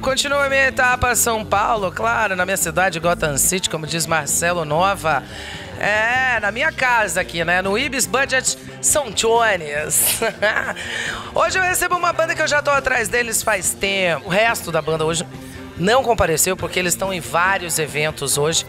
continua a minha etapa São Paulo, claro, na minha cidade, Gotham City, como diz Marcelo Nova. É, na minha casa aqui, né? No Ibis Budget São Jones. Hoje eu recebo uma banda que eu já tô atrás deles faz tempo. O resto da banda hoje não compareceu porque eles estão em vários eventos hoje.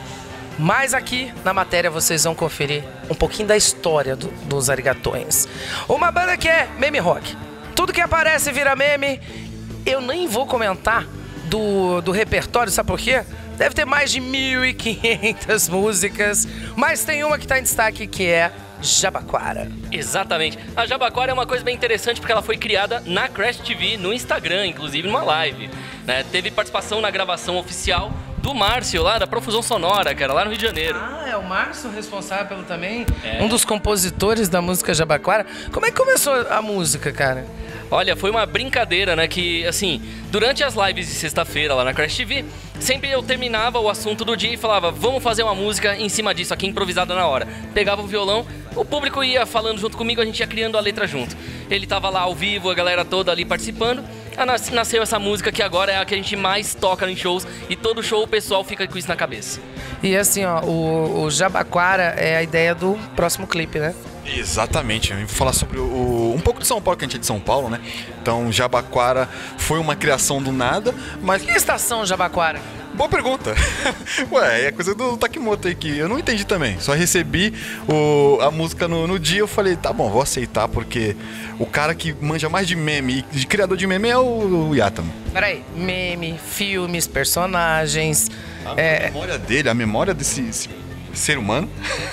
Mas aqui na matéria vocês vão conferir um pouquinho da história dos Arigatões. Uma banda que é meme rock. Tudo que aparece vira meme. Eu nem vou comentar do repertório, sabe por quê? Deve ter mais de 1.500 músicas, mas tem uma que está em destaque que é Jabaquara. Exatamente. A Jabaquara é uma coisa bem interessante porque ela foi criada na Crash TV, no Instagram, inclusive numa live, né? Teve participação na gravação oficial do Márcio, lá da Profusão Sonora, cara, lá no Rio de Janeiro. Ah, é o Márcio responsável pelo também? Um dos compositores da música Jabaquara. Como é que começou a música, cara? Olha, foi uma brincadeira, né, que, assim, durante as lives de sexta-feira lá na Crash TV, sempre eu terminava o assunto do dia e falava, vamos fazer uma música em cima disso aqui, improvisada na hora. Pegava o violão, o público ia falando junto comigo, a gente ia criando a letra junto. Ele tava lá ao vivo, a galera toda ali participando. Nasceu essa música que agora é a que a gente mais toca em shows e todo show o pessoal fica com isso na cabeça. E assim, ó, o Jabaquara é a ideia do próximo clipe, né? Exatamente, eu vou falar sobre um pouco de São Paulo, que a gente é de São Paulo, né? Então, Jabaquara foi uma criação do nada, mas... Que estação Jabaquara? Boa pergunta. Ué, é coisa do Takimoto aí que eu não entendi também. Só recebi a música no dia, eu falei, tá bom, vou aceitar, porque o cara que manja mais de meme e de criador de meme é o Yatama. Peraí, meme, filmes, personagens... A memória dele, a memória desse ser humano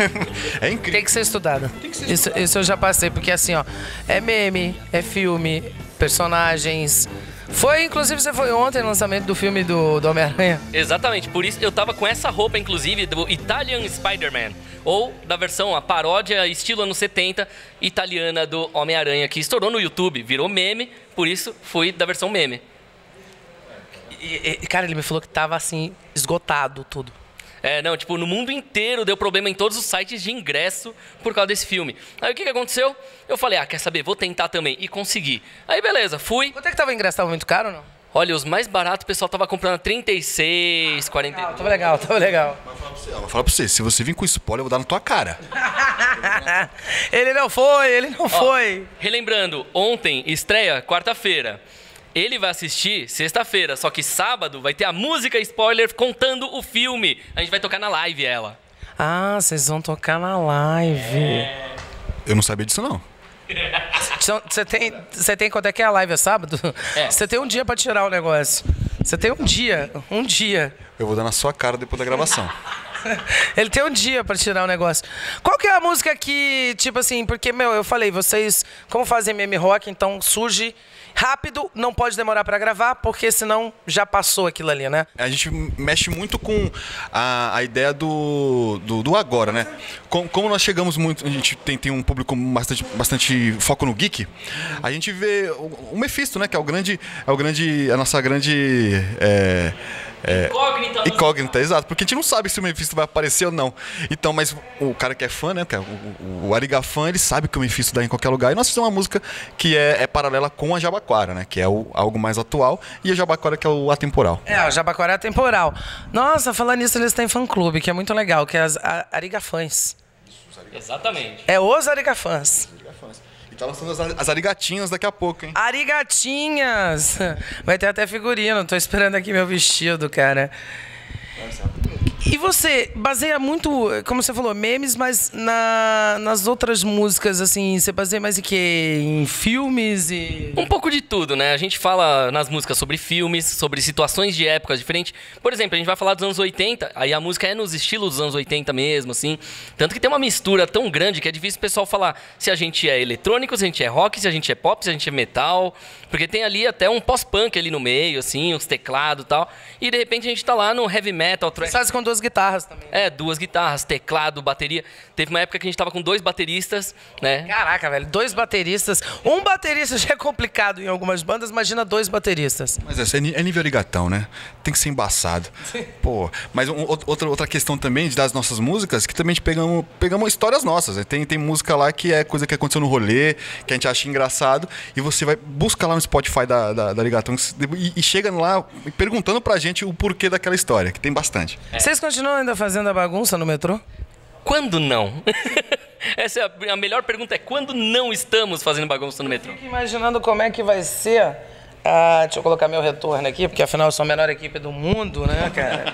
é incrível. Tem que ser estudada. Isso eu já passei, porque assim, ó, é meme, é filme, personagens. Inclusive, você foi ontem no lançamento do filme do Homem-Aranha. Exatamente, por isso eu tava com essa roupa, inclusive, do Italian Spider-Man. Ou da versão, a paródia estilo anos 70, italiana do Homem-Aranha, que estourou no YouTube, virou meme, por isso fui da versão meme. Cara, ele me falou que tava assim, esgotado tudo. Não, tipo, no mundo inteiro deu problema em todos os sites de ingresso por causa desse filme. Aí o que aconteceu? Eu falei, quer saber, vou tentar também. E consegui. Aí beleza, fui. Quanto é que tava o ingresso? Tava muito caro ou não? Olha, os mais baratos o pessoal tava comprando a 36, 40. Tava legal. Vou falar pra você, se você vir com spoiler, eu vou dar na tua cara. Ele não foi. Relembrando, ontem, estreia, quarta-feira. Ele vai assistir sexta-feira, só que sábado vai ter a música spoiler contando o filme. A gente vai tocar na live ela. Ah, vocês vão tocar na live. Eu não sabia disso, não. Você tem quanto é que é a live? É sábado? Você tem um dia pra tirar o negócio. Você tem um dia. Eu vou dar na sua cara depois da gravação. Ele tem um dia pra tirar o negócio. Qual que é a música que, tipo assim, porque, eu falei, vocês, como fazem meme rock, então surge rápido, não pode demorar pra gravar, porque senão já passou aquilo ali, né? A gente mexe muito com a ideia do agora, né? Como nós chegamos muito, a gente tem um público bastante foco no geek, a gente vê o Mephisto, né? Que é a nossa grande... Incógnita, exato, porque a gente não sabe se o Mephisto vai aparecer ou não. Então, mas o cara que é fã, né, o Arigafã, ele sabe que o Mephisto dá em qualquer lugar. E nós fizemos uma música que é paralela com a Jabaquara, né, que é algo mais atual, e a Jabaquara que é o atemporal. A Jabaquara é atemporal. Nossa, falando nisso, eles têm fã-clube, que é muito legal, que é as Arigafãs. Exatamente. É os Arigafãs. Tá lançando as arigatinhas daqui a pouco, hein? Arigatinhas! Vai ter até figurino. Tô esperando aqui meu vestido, cara. E você baseia muito, como você falou, memes, mas nas outras músicas, assim, você baseia mais em quê? Em filmes e... Um pouco de tudo, né? A gente fala nas músicas sobre filmes, sobre situações de épocas diferentes. Por exemplo, a gente vai falar dos anos 80, aí a música é nos estilos dos anos 80 mesmo, assim. Tanto que tem uma mistura tão grande que é difícil o pessoal falar se a gente é eletrônico, se a gente é rock, se a gente é pop, se a gente é metal. Porque tem ali até um pós-punk ali no meio, assim, uns teclados e tal. E de repente a gente tá lá no heavy metal, trash. Sabe quando 2 guitarras também. É, 2 guitarras, teclado, bateria. Teve uma época que a gente tava com 2 bateristas, né? Caraca, velho, 2 bateristas. Um baterista já é complicado em algumas bandas, imagina 2 bateristas. Mas é nível Arigatão, né? Tem que ser embaçado. Pô, mas outra questão também das nossas músicas, que também a gente pegamos histórias nossas. Né? Tem música lá que é coisa que aconteceu no rolê, que a gente acha engraçado, e você vai buscar lá no Spotify da Arigatão e chega lá perguntando pra gente o porquê daquela história, que tem bastante. Vocês continuam ainda fazendo a bagunça no metrô? Quando não? Essa é a melhor pergunta, é quando não estamos fazendo bagunça no metrô? Fico imaginando como é que vai ser. Deixa eu colocar meu retorno aqui, porque afinal eu sou a menor equipe do mundo, né, cara?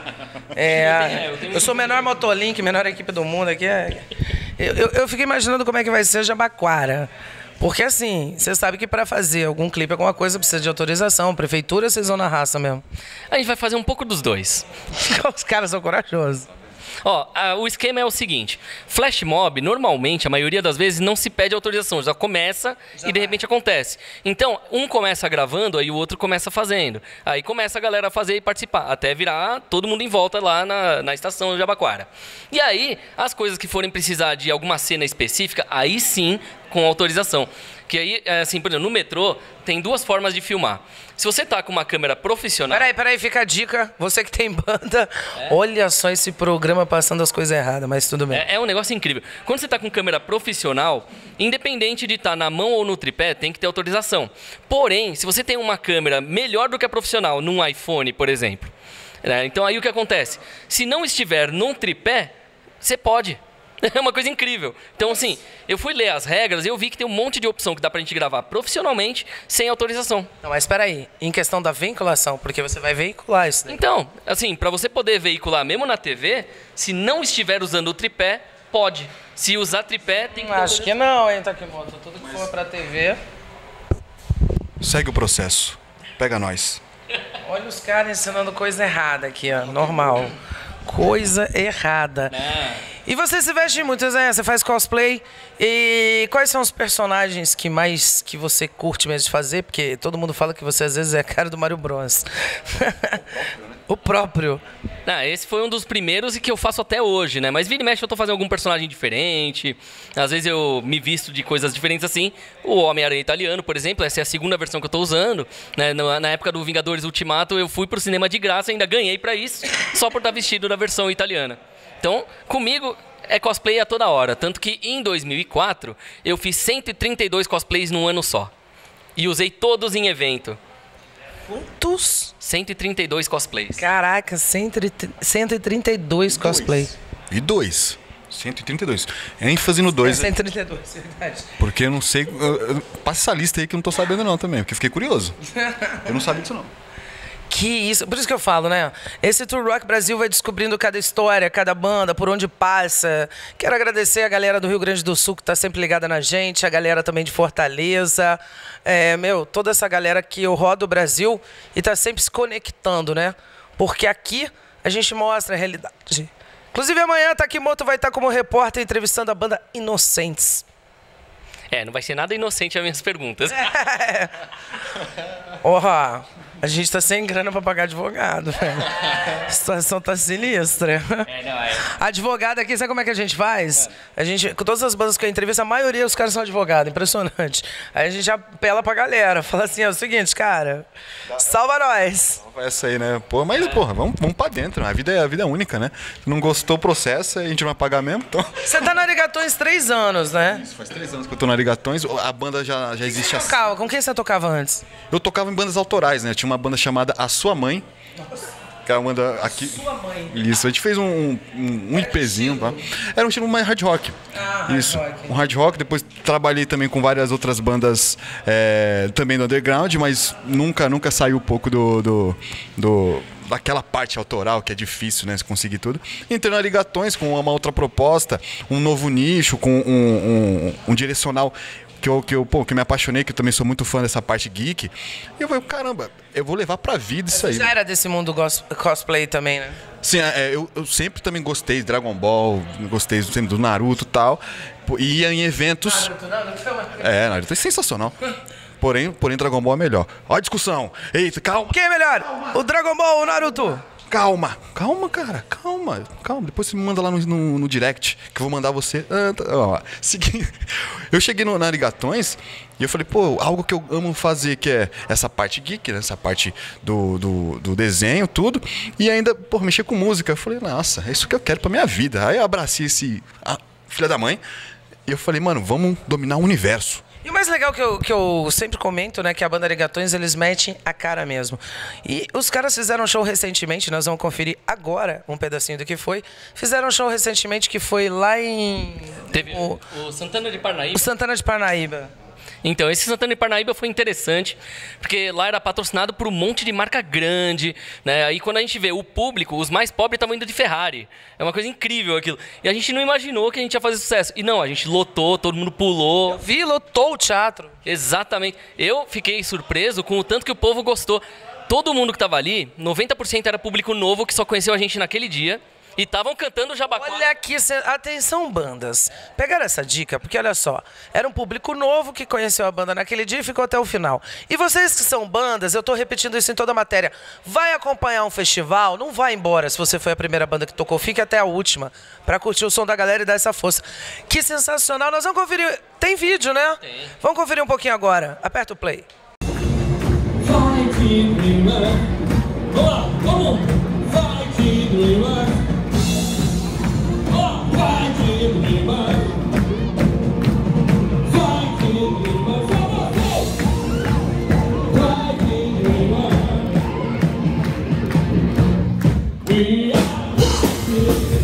Eu sou o menor Motolink, menor equipe do mundo aqui. Eu fico imaginando como é que vai ser Jabaquara. Porque assim, você sabe que para fazer algum clipe, alguma coisa, precisa de autorização. Prefeitura, vocês vão na raça mesmo? A gente vai fazer um pouco dos dois. Os caras são corajosos. Ó, o esquema é o seguinte: flash mob, normalmente, a maioria das vezes, não se pede autorização, já começa e de repente acontece. Então, um começa gravando, aí o outro começa fazendo. Aí começa a galera a fazer e participar, até virar todo mundo em volta lá na estação de Jabaquara. E aí, as coisas que forem precisar de alguma cena específica, aí sim, com autorização. Que aí, assim, por exemplo, no metrô, tem 2 formas de filmar. Se você tá com uma câmera profissional... Peraí, fica a dica. Você que tem banda, olha só esse programa passando as coisas erradas, mas tudo bem. É um negócio incrível. Quando você tá com câmera profissional, independente de estar na mão ou no tripé, tem que ter autorização. Porém, se você tem uma câmera melhor do que a profissional, num iPhone, por exemplo, né? Então aí o que acontece? Se não estiver num tripé, você pode. É uma coisa incrível. Então, assim, eu fui ler as regras e eu vi que tem um monte de opção que dá pra gente gravar profissionalmente sem autorização. Não, mas espera aí, em questão da vinculação, porque você vai veicular isso daí. Então, assim, pra você poder veicular mesmo na TV, se não estiver usando o tripé, pode. Se usar tripé, tem que... Acho que não, hein, Takimoto. Tudo que for pra TV... Segue o processo. Pega nós. Olha os caras ensinando coisa errada aqui, ó. Normal. Coisa errada. E você se veste muito, né? Você faz cosplay. E quais são os personagens que você curte mesmo de fazer? Porque todo mundo fala que você às vezes é a cara do Mario Bros. O próprio. Esse foi um dos primeiros e que eu faço até hoje, né? Mas vira e mexe eu tô fazendo algum personagem diferente. Às vezes eu me visto de coisas diferentes assim. O Homem-Aranha italiano, por exemplo, essa é a segunda versão que eu tô usando. Né? Na época do Vingadores Ultimato, eu fui pro cinema de graça, ainda ganhei pra isso, só por estar vestido da versão italiana. Então, comigo é cosplay a toda hora. Tanto que em 2004, eu fiz 132 cosplays num ano só. E usei todos em evento. Quantos? 132 cosplays. Caraca, 132 cosplays. E 2. 132. ênfase no 2. 132, verdade. Porque eu não sei... Passa essa lista aí que eu não tô sabendo não também, porque eu fiquei curioso. Eu não sabia disso não. Que isso, por isso que eu falo, né? Esse Tour Rock Brasil vai descobrindo cada história, cada banda, por onde passa. Quero agradecer a galera do Rio Grande do Sul que tá sempre ligada na gente, a galera também de Fortaleza. Toda essa galera que eu rodo o Brasil e tá sempre se conectando, né? Porque aqui a gente mostra a realidade. Inclusive amanhã Takimoto vai estar como repórter entrevistando a banda Inocentes. Não vai ser nada inocente as minhas perguntas. A gente tá sem grana pra pagar advogado, velho. A situação tá sinistra. Advogado aqui, sabe como é que a gente faz? A gente, com todas as bandas que eu entrevisto, a maioria dos caras são advogados, impressionante. Aí a gente apela pra galera, fala assim, é o seguinte, cara, salva nós. Essa aí, né? Pô, mas, porra, vamos pra dentro. A vida é única, né? Se não gostou do processo, a gente não vai pagar mesmo, então... Você tá na Arigatões 3 anos, né? Isso, faz 3 anos que eu tô na Arigatões. A banda já existe assim. Com quem você tocava antes? Eu tocava em bandas autorais, né? Tinha uma banda chamada A Sua Mãe. Que é uma banda aqui... Sua Mãe. Isso, a gente fez um IPzinho, tá? Era um estilo mais hard rock. Isso, um hard rock. Depois trabalhei também com várias outras bandas também do underground, mas nunca saiu um pouco daquela parte autoral que é difícil, né? Conseguir tudo. Entrei na Arigatões com uma outra proposta, um novo nicho, com um direcional que eu me apaixonei, que eu também sou muito fã dessa parte geek. E eu falei, caramba, eu vou levar pra vida isso aí. Você já era desse mundo cosplay também, né? Sim, eu sempre também gostei de Dragon Ball, gostei sempre do Naruto e tal. E ia em eventos... Naruto é sensacional. Porém, Dragon Ball é melhor. Olha a discussão. Eita, calma. Quem é melhor? O Dragon Ball ou o Naruto? calma, cara, calma. Depois você me manda lá no direct, que eu vou mandar você. Eu cheguei na Arigatões e eu falei, pô, algo que eu amo fazer, que é essa parte geek, né? Essa parte do desenho, tudo. E ainda, pô, mexer com música. Eu falei, nossa, é isso que eu quero pra minha vida. Aí eu abracei filha da mãe e eu falei, mano, vamos dominar o universo. E o mais legal que eu sempre comento, né, que a banda Arigatões, eles metem a cara mesmo. E os caras fizeram um show recentemente, nós vamos conferir agora um pedacinho do que foi. Fizeram um show recentemente que foi lá em... Teve o Santana de Parnaíba. O Santana de Parnaíba. Então, esse Santana de Parnaíba foi interessante, porque lá era patrocinado por um monte de marca grande, né? Aí quando a gente vê o público, os mais pobres estavam indo de Ferrari. É uma coisa incrível aquilo. E a gente não imaginou que a gente ia fazer sucesso. E não, a gente lotou, todo mundo pulou. Lotou o teatro. Exatamente. Eu fiquei surpreso com o tanto que o povo gostou. Todo mundo que estava ali, 90% era público novo que só conheceu a gente naquele dia. E estavam cantando Jabaquara. Olha aqui, atenção bandas. Pegaram essa dica, porque olha só, era um público novo que conheceu a banda naquele dia e ficou até o final. E vocês que são bandas, eu tô repetindo isso em toda a matéria, vai acompanhar um festival, não vai embora se você foi a primeira banda que tocou, fique até a última, pra curtir o som da galera e dar essa força. Que sensacional, nós vamos conferir, tem vídeo, né? Tem. Vamos conferir um pouquinho agora, aperta o play. Vai que dreamer. Vamos lá, vamos! Vai que dreamer. Vai que dreamer. Vai que dreamer. Vai que dreamer. We are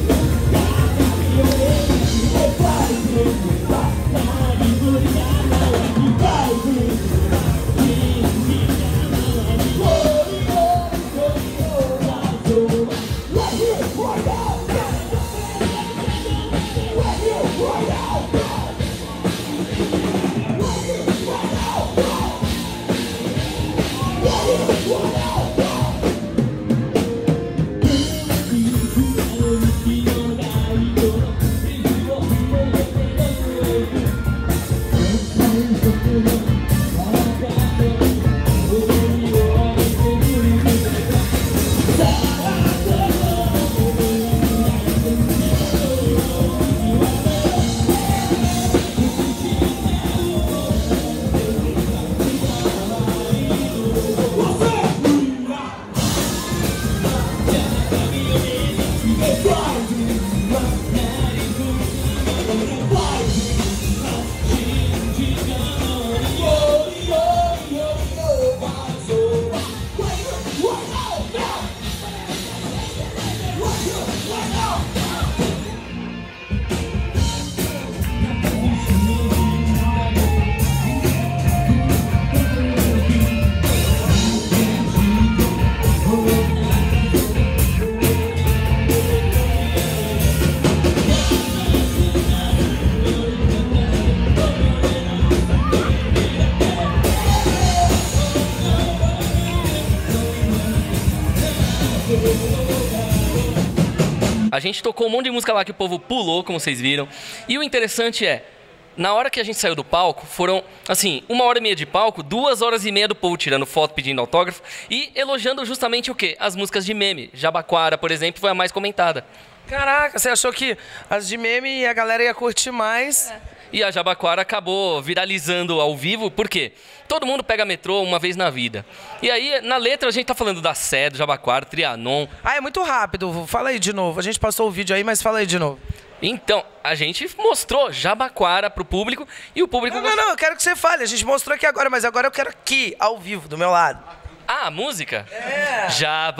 A gente tocou um monte de música lá que o povo pulou, como vocês viram. E o interessante é, na hora que a gente saiu do palco, foram, assim, 1h30 de palco, 2h30 do povo tirando foto, pedindo autógrafo e elogiando justamente o quê? As músicas de meme. Jabaquara, por exemplo, foi a mais comentada. Caraca, você achou que as de meme a galera ia curtir mais? E a Jabaquara acabou viralizando ao vivo, por quê? Todo mundo pega metrô uma vez na vida. E aí, na letra, a gente tá falando da Sé, do Jabaquara, Trianon. Ah, é muito rápido, fala aí de novo. A gente passou o vídeo aí, mas fala aí de novo. Então, a gente mostrou Jabaquara pro público e o público... Não, eu quero que você fale. A gente mostrou aqui agora, mas agora eu quero aqui, ao vivo, do meu lado. Ah, a música? É.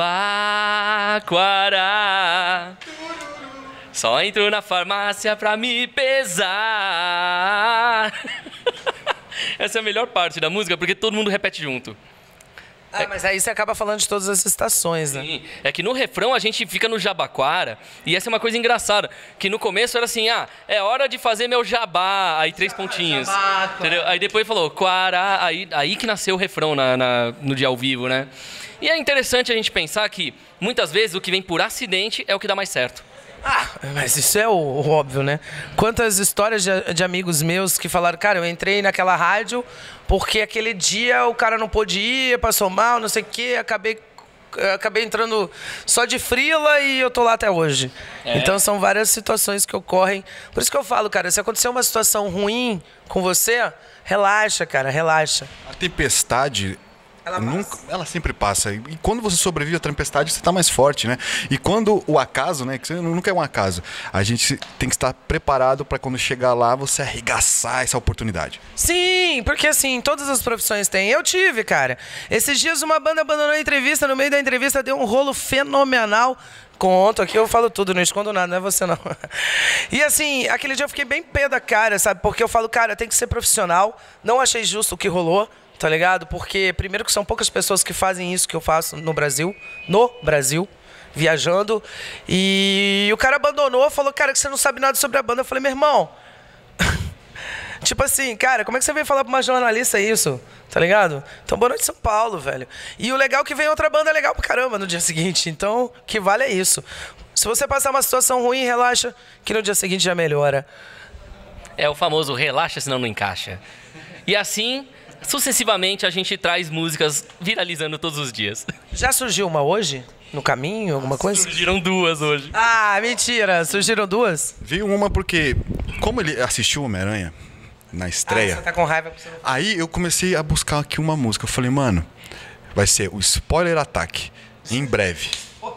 Jabaquara, só entro na farmácia pra me pesar. Essa é a melhor parte da música, porque todo mundo repete junto. Ah, mas aí você acaba falando de todas as estações, né? Sim, é que no refrão a gente fica no Jabaquara, e essa é uma coisa engraçada, que no começo era assim, é hora de fazer meu jabá, aí 3 pontinhos. Jabá, entendeu? Aí depois falou, Quara, aí que nasceu o refrão no dia ao vivo, né? E é interessante a gente pensar que, muitas vezes, o que vem por acidente é o que dá mais certo. Ah, mas isso é o óbvio, né? Quantas histórias de amigos meus que falaram, cara, eu entrei naquela rádio porque aquele dia o cara não pôde ir, passou mal, não sei o quê, acabei eu acabei entrando só de frila e eu tô lá até hoje. Então são várias situações que ocorrem. Por isso que eu falo, cara, se acontecer uma situação ruim com você, relaxa, cara, relaxa. A tempestade, ela sempre passa. E quando você sobrevive à tempestade, você está mais forte, né? E quando o acaso, né? Que nunca é um acaso. A gente tem que estar preparado para quando chegar lá, você arregaçar essa oportunidade. Sim, porque assim, todas as profissões têm. Eu tive, cara. Esses dias uma banda abandonou a entrevista, no meio da entrevista deu um rolo fenomenal. Conto, aqui eu falo tudo, não escondo nada, não é você não. E assim, aquele dia eu fiquei bem pé da cara, sabe? Porque eu falo, cara, tem que ser profissional. Não achei justo o que rolou. Tá ligado? Porque, primeiro, que são poucas pessoas que fazem isso que eu faço no Brasil, viajando. E o cara abandonou, falou, cara, que você não sabe nada sobre a banda. Eu falei, meu irmão, tipo assim, cara, como é que você veio falar pra uma jornalista isso? Tá ligado? Então, boa noite, São Paulo, velho. E o legal é que vem outra banda legal pra caramba no dia seguinte. Então, o que vale é isso. Se você passar uma situação ruim, relaxa, que no dia seguinte já melhora. É o famoso relaxa, senão não encaixa. E assim, sucessivamente, a gente traz músicas viralizando todos os dias. Já surgiu uma hoje? No caminho, alguma coisa? Surgiram duas hoje. Ah, mentira. Surgiram duas? Veio uma porque, como ele assistiu Homem-Aranha na estreia, você tá com raiva pra você não... aí eu comecei a buscar aqui uma música. Eu falei, mano, vai ser o Spoiler Attack, em breve.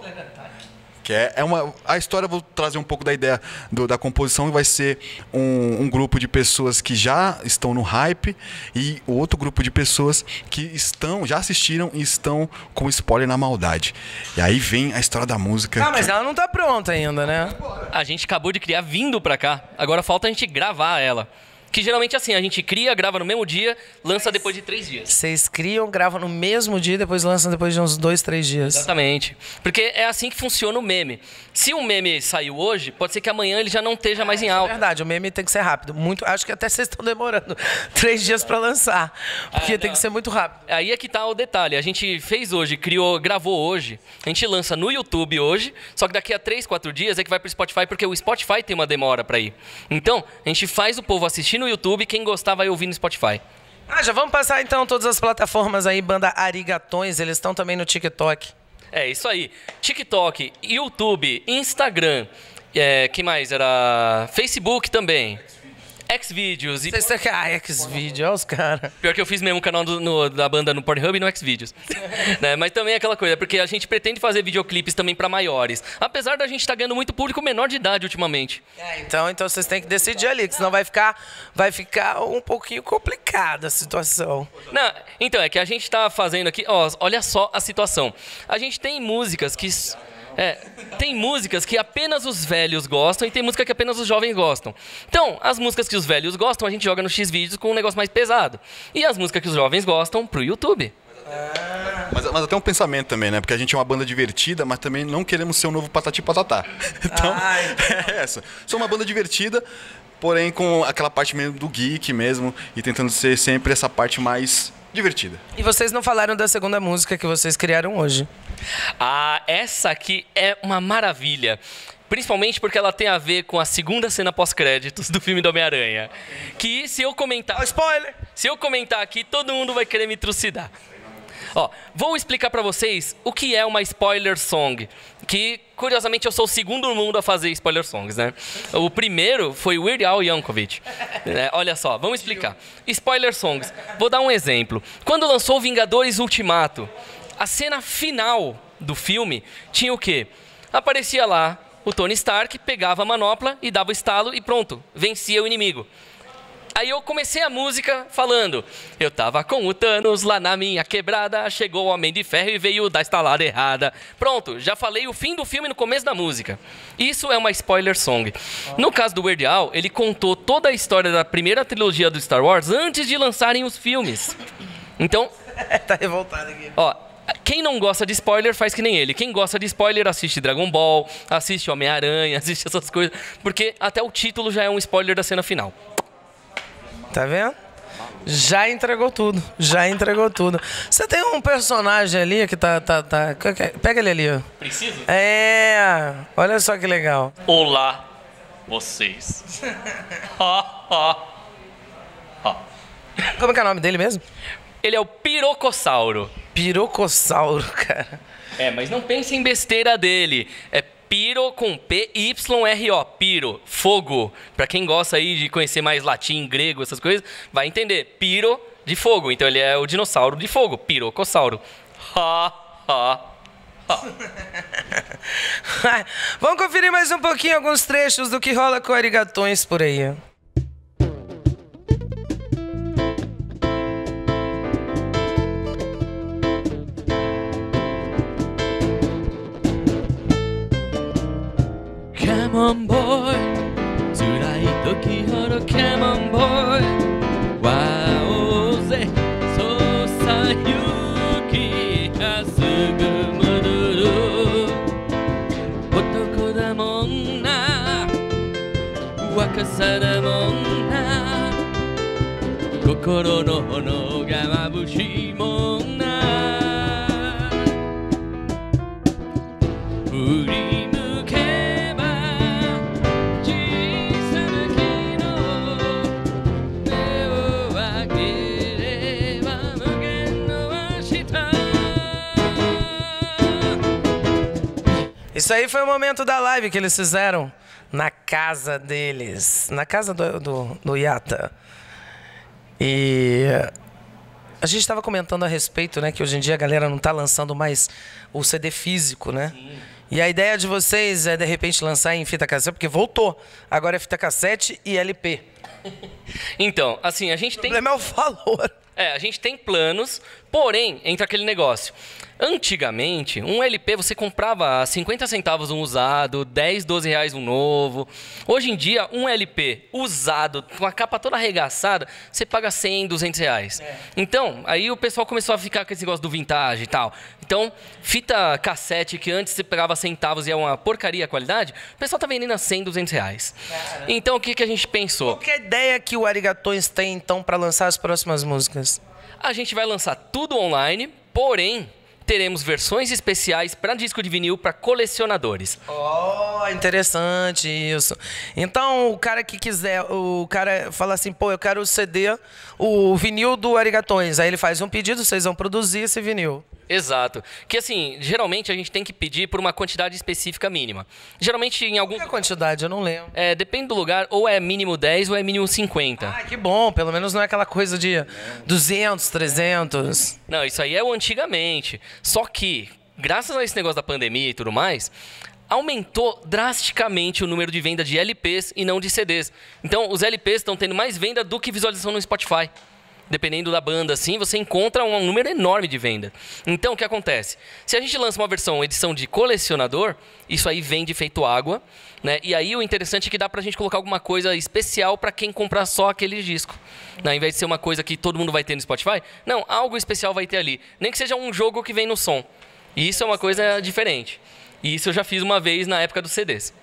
Que é uma... A história, eu vou trazer um pouco da ideia da composição, e vai ser um grupo de pessoas que já estão no hype e o outro grupo de pessoas que já assistiram e estão com spoiler na maldade. E aí vem a história da música. Ah, mas ela não tá pronta ainda, né? A gente acabou de criar vindo pra cá. Agora falta a gente gravar ela. Que geralmente assim, a gente cria, grava no mesmo dia, lança depois de 3 dias. Vocês criam, gravam no mesmo dia e depois lançam depois de uns 2, 3 dias. Exatamente. Porque é assim que funciona o meme. Se um meme saiu hoje, pode ser que amanhã ele já não esteja mais em É alta. verdade, o meme tem que ser rápido. Muito, acho que até vocês estão demorando 3 dias pra lançar. Porque tem que ser muito rápido. Aí é que tá o detalhe. A gente fez hoje, gravou hoje. A gente lança no YouTube hoje. Só que daqui a 3, 4 dias é que vai pro Spotify, porque o Spotify tem uma demora pra ir. Então, a gente faz o povo assistir no YouTube. Quem gostar vai ouvir no Spotify. Ah, já vamos passar então todas as plataformas aí, banda Arigatões. Eles estão também no TikTok. É, isso aí. TikTok, YouTube, Instagram. Que mais? Era Facebook também. Xvideos. Vocês têm que... Ah, Xvideos, olha os caras. Pior que eu fiz mesmo o canal da banda no Pornhub e no Xvideos. Né? Mas também é aquela coisa, porque a gente pretende fazer videoclipes também pra maiores. Apesar da gente estar ganhando muito público menor de idade ultimamente. Então vocês têm que decidir ali, que senão vai ficar um pouquinho complicada a situação. Não, então, é que a gente tá fazendo aqui... Ó, olha só a situação. A gente tem músicas que... tem músicas que apenas os velhos gostam e tem música que apenas os jovens gostam. Então, as músicas que os velhos gostam, a gente joga no Xvideos com um negócio mais pesado. E as músicas que os jovens gostam, pro YouTube. Mas até um pensamento também, né? Porque a gente é uma banda divertida, mas também não queremos ser um novo Patati Patatá. Então, é essa. Sou uma banda divertida, porém com aquela parte mesmo do geek mesmo, e tentando ser sempre essa parte mais divertida. E vocês não falaram da segunda música que vocês criaram hoje. Ah, essa aqui é uma maravilha. Principalmente porque ela tem a ver com a segunda cena pós-créditos do filme do Homem-Aranha. Que se eu comentar... Oh, spoiler! Se eu comentar aqui, todo mundo vai querer me trucidar. Ó, vou explicar pra vocês o que é uma spoiler song. Que, curiosamente, eu sou o segundo no mundo a fazer spoiler songs, né? O primeiro foi o Weird Al Yankovic. Olha só, vamos explicar. Spoiler songs. Vou dar um exemplo. Quando lançou Vingadores Ultimato, a cena final do filme tinha o quê? Aparecia lá o Tony Stark, pegava a manopla e dava o estalo e pronto, vencia o inimigo. Aí eu comecei a música falando: eu tava com o Thanos lá na minha quebrada, chegou o Homem de Ferro e veio dar estalada errada. Pronto, já falei o fim do filme no começo da música. Isso é uma spoiler song. No caso do Weird Al, ele contou toda a história da primeira trilogia do Star Wars antes de lançarem os filmes. Então... Tá revoltado aqui. Ó, quem não gosta de spoiler faz que nem ele. Quem gosta de spoiler assiste Dragon Ball, assiste Homem-Aranha, assiste essas coisas. Porque até o título já é um spoiler da cena final. Tá vendo? Já entregou tudo. Já entregou tudo. Você tem um personagem ali que tá... Pega ele ali, ó. Preciso? É... Olha só que legal. Olá, vocês. Como é que é o nome dele mesmo? Ele é o Pirocossauro. Pirocossauro, cara. É, mas não pense em besteira dele. É Piro com P-Y-R-O. Piro, fogo. Pra quem gosta aí de conhecer mais latim, grego, essas coisas, vai entender. Piro de fogo. Então ele é o dinossauro de fogo. Pirocossauro. Ha, ha. Vamos conferir mais um pouquinho alguns trechos do que rola com arigatões por aí. Come on boy, 辛い時ほど Come on boy, わおうぜ、そうさ勇気がすぐ戻る。男だもんな、若さだもんな、心の炎が眩しいもんな。振り向けば小さな木の目を開ければ無限の明日。 Isso aí foi o momento da live que eles fizeram na casa deles, na casa do Yata. E a gente estava comentando a respeito, né, que hoje em dia a galera não está lançando mais o CD físico, né? Sim. E a ideia de vocês é, de repente, lançar em fita cassete, porque voltou. Agora é fita cassete e LP. Então, assim, a gente O tem... problema é o valor. É, a gente tem planos, porém, entra aquele negócio. Antigamente, um LP você comprava a 50 centavos um usado, 10, 12 reais um novo. Hoje em dia, um LP usado, com a capa toda arregaçada, você paga 100, 200 reais. É. Então, aí o pessoal começou a ficar com esse negócio do vintage e tal. Então, fita cassete, que antes você pagava centavos e é uma porcaria a qualidade, o pessoal tá vendendo a 100, 200 reais. Cara. Então, o que a gente pensou? Qual que é a ideia que o Arigatões tem, então, para lançar as próximas músicas? A gente vai lançar tudo online, porém, teremos versões especiais para disco de vinil para colecionadores. Oh, interessante isso. Então, o cara que quiser, o cara fala assim, pô, eu quero o CD, o vinil do Arigatões. Aí ele faz um pedido, vocês vão produzir esse vinil. Exato. Que assim, geralmente a gente tem que pedir por uma quantidade específica mínima. Geralmente em algum... Qual é a quantidade? Eu não lembro. É, depende do lugar, ou é mínimo 10 ou é mínimo 50. Ah, que bom. Pelo menos não é aquela coisa de 200, 300. Não, isso aí é o antigamente. Só que, graças a esse negócio da pandemia e tudo mais, aumentou drasticamente o número de venda de LPs e não de CDs. Então, os LPs estão tendo mais venda do que visualização no Spotify. Dependendo da banda, assim, você encontra um número enorme de venda. Então, o que acontece? Se a gente lança uma versão, edição de colecionador, isso aí vende feito água, né? E aí o interessante é que dá pra gente colocar alguma coisa especial pra quem comprar só aquele disco. Né? Ao invés de ser uma coisa que todo mundo vai ter no Spotify, não, algo especial vai ter ali. Nem que seja um jogo que vem no som. E isso é uma coisa diferente. E isso eu já fiz uma vez na época dos CDs.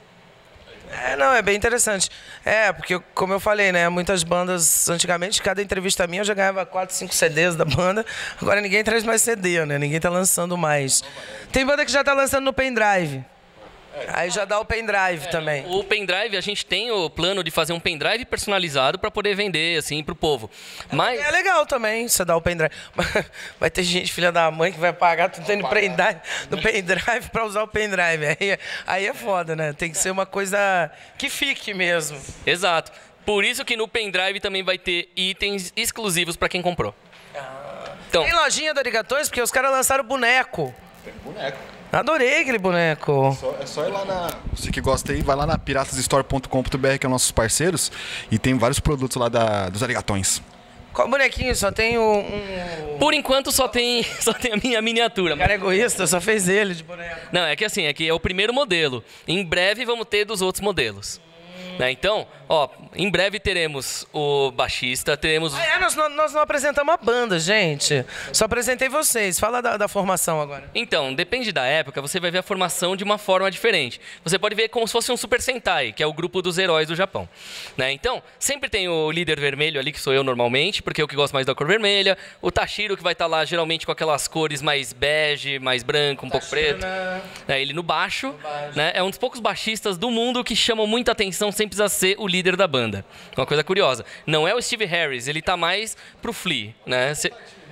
É, não, é bem interessante. É, porque, como eu falei, né, muitas bandas, antigamente, cada entrevista minha eu já ganhava 4, 5 CDs da banda. Agora ninguém traz mais CD, né? Ninguém tá lançando mais. Tem banda que já tá lançando no pendrive. Aí já dá o pendrive também. O pendrive, a gente tem o plano de fazer um pendrive personalizado para poder vender, assim, pro povo. Mas... É legal também, você dá o pendrive. Vai ter gente, filha da mãe, que vai pagar tudo no pendrive para usar o pendrive. Aí é foda, né? Tem que ser uma coisa que fique mesmo. Exato. Por isso que no pendrive também vai ter itens exclusivos para quem comprou. Então... Tem lojinha do Arigatões, porque os caras lançaram boneco. Tem boneco. Adorei aquele boneco. É só ir lá na... Você que gosta aí, vai lá na piratasstore.com.br, que é nossos parceiros, e tem vários produtos lá dos Arigatões. Qual bonequinho? Só tem um... Por enquanto só tem a minha miniatura. O cara é egoísta, só fez ele de boneco. Não, é que assim, é o primeiro modelo. Em breve vamos ter dos outros modelos. Né? Então, ó, em breve teremos o baixista, teremos... Ah, é? Nós não apresentamos a banda, gente. Só apresentei vocês. Fala da formação agora. Então, depende da época, você vai ver a formação de uma forma diferente. Você pode ver como se fosse um Super Sentai, que é o grupo dos heróis do Japão. Né? Então, sempre tem o líder vermelho ali, que sou eu normalmente, porque é o que gosto mais da cor vermelha. O Tashiro, que vai estar lá geralmente com aquelas cores mais bege, mais branco, um pouco preto. Ele no baixo. Né? É um dos poucos baixistas do mundo que chamam muita atenção sem precisar ser o líder da banda. Uma coisa curiosa. Não é o Steve Harris, ele tá mais pro Flea, né?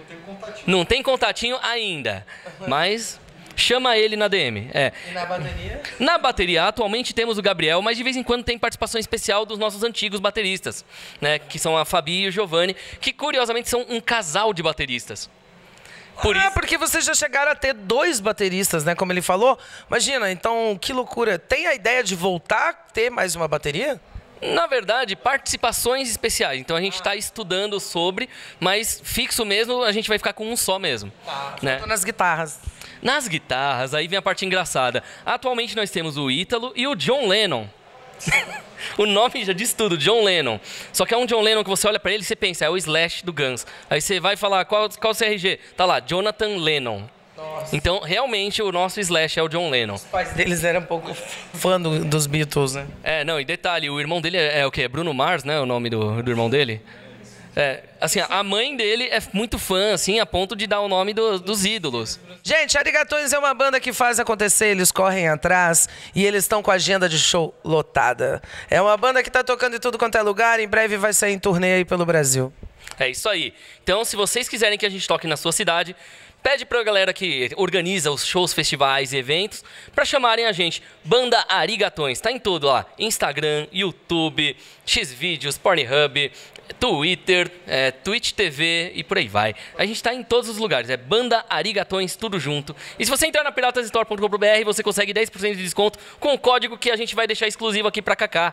Não tem contatinho ainda, mas chama ele na DM. E na bateria? Na bateria, atualmente temos o Gabriel, mas de vez em quando tem participação especial dos nossos antigos bateristas, né? Que são a Fabi e o Giovanni, que curiosamente são um casal de bateristas. Porque vocês já chegaram a ter 2 bateristas, né? Como ele falou. Imagina, então, que loucura. Tem a ideia de voltar a ter mais uma bateria? Na verdade, participações especiais. Então a gente está estudando sobre, mas fixo mesmo, a gente vai ficar com um só mesmo. Né? Nas guitarras. Nas guitarras, aí vem a parte engraçada. Atualmente nós temos o Ítalo e o John Lennon. O nome já diz tudo, John Lennon. Só que é um John Lennon que você olha pra ele e você pensa, é o Slash do Guns. Aí você vai falar, qual o CRG? Tá lá, Jonathan Lennon. Nossa. Então, realmente, o nosso Slash é o John Lennon. Os pais deles eram um pouco fã dos Beatles, né? Não, e detalhe, o irmão dele é o quê? Bruno Mars, né? O nome do irmão dele? Assim, a mãe dele é muito fã, assim, a ponto de dar o nome dos ídolos. Gente, Arigatões é uma banda que faz acontecer, eles correm atrás e eles estão com a agenda de show lotada. É uma banda que tá tocando em tudo quanto é lugar, em breve vai sair em turnê aí pelo Brasil. É isso aí. Então, se vocês quiserem que a gente toque na sua cidade, pede pra galera que organiza os shows, festivais e eventos pra chamarem a gente. Banda Arigatões, tá em tudo lá. Instagram, YouTube, Xvideos, Pornhub, Twitter, Twitch TV e por aí vai. A gente tá em todos os lugares, é Banda Arigatões, tudo junto. E se você entrar na piratasstore.com.br, você consegue 10% de desconto com o código que a gente vai deixar exclusivo aqui pra Kaká.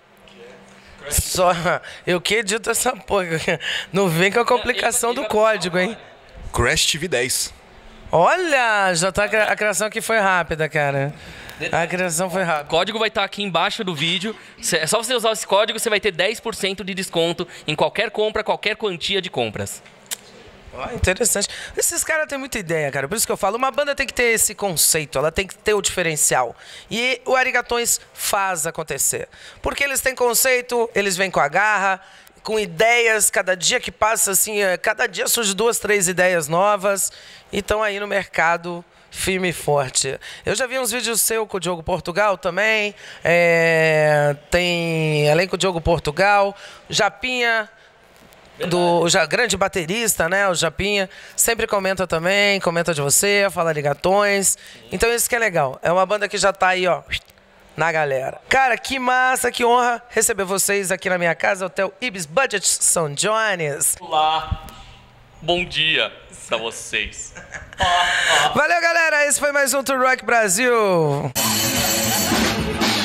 Só, eu que edito essa porra. Não vem com a complicação do código, hein? Crash TV 10. Olha, já tá, a criação aqui foi rápida, cara. A criação foi O rápida. código vai estar aqui embaixo do vídeo. É só você usar esse código, você vai ter 10% de desconto em qualquer compra, qualquer quantia de compras. Interessante. Esses caras têm muita ideia, cara. Por isso que eu falo, uma banda tem que ter esse conceito, ela tem que ter o diferencial. E o Arigatões faz acontecer. Porque eles têm conceito, eles vêm com a garra, com ideias, cada dia que passa, assim, cada dia surge 2, 3 ideias novas. E estão aí no mercado firme e forte. Eu já vi uns vídeos seu com o Diogo Portugal também. Tem elenco Diogo Portugal, Japinha, grande baterista, né? O Japinha. Sempre comenta também, comenta de você, fala Arigatões. Então isso que é legal. É uma banda que já tá aí, ó, na galera. Cara, que massa, que honra receber vocês aqui na minha casa, Hotel Ibis Budget São Jones. Olá, bom dia pra vocês. Valeu, galera. Esse foi mais um Tour Rock Brasil.